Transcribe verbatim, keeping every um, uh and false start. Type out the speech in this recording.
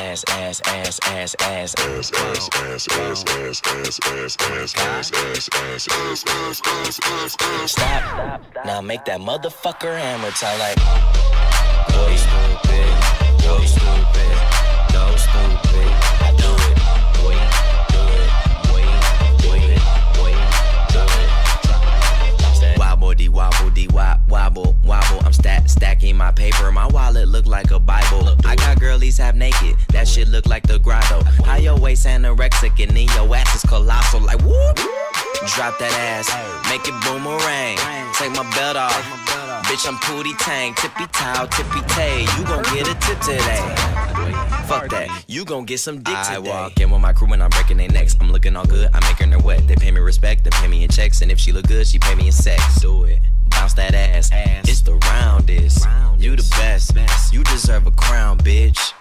ass, ass, ass, ass, ass, ass, ass, ass, ass, ass, ass, ass, ass, ass, ass, ass, ass, ass, ass, ass. Stop. Now make that motherfucker hammer time like. Boy stupid, boy stupid, no stupid. I do it, boy, do it, boy, do it, boy, do it. Wobble dee wobble dee wop wobble wobble. I'm stack stacking my paper. My wallet look like a Bible. I got girlies half naked. That shit look like the grotto. How your waist anorexic and then your ass is colossal. Like whoop. Drop that ass, make it boomerang. Take my belt off, bitch I'm Pootie Tang. Tippy towel, tippy tay. You gon' get a tip today. Fuck that, you gon' get some dick today. I walk in with my crew when I'm breaking their necks. I'm looking all good, I'm making her wet. They pay me respect, they pay me in checks. And if she look good, she pay me in sex. Do it, bounce that ass, it's the roundest. You the best, you deserve a crown, bitch.